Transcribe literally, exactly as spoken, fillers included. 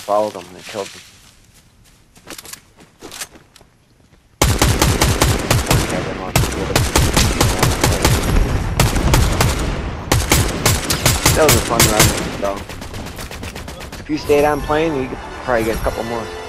followed him and killed him. That was a fun run, though. If you stayed on playing, you could probably get a couple more.